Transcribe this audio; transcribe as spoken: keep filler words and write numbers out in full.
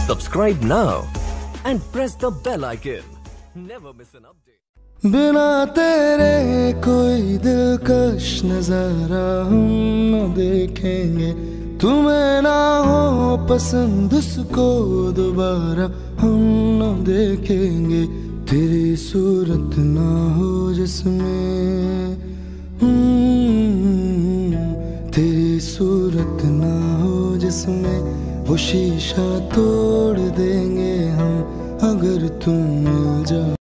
Subscribe now and press the bell icon. Never miss an update. बिना तेरे कोई दिलकश नजारा हम न देखेंगे, तुम्हें ना हो पसंद उसको दोबारा हम न देखेंगे। तेरी सूरत ना हो जिसमें, तेरी सूरत ना हो जिसमें, वो शीशा तोड़ देंगे हम अगर तुम मिल जाओ।